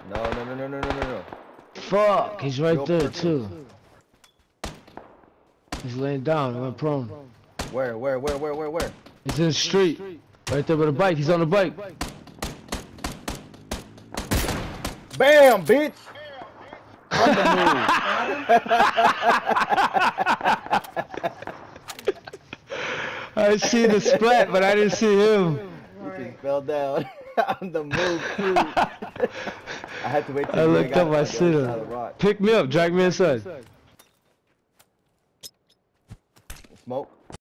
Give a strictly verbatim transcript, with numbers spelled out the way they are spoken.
No, no, no, no, no, no, no, no. Fuck, he's right Go there purple. too. He's laying down, he went prone. Where, where, where, where, where, where? He's in the street. Right there with a bike, he's on the bike. Bam, bitch! On the move. I see the splat, but I didn't see him. He just fell down. On the move, too. I had to wait till I you looked got up, I on the see other side of the him. rock. Pick me up, drag me inside. Smoke.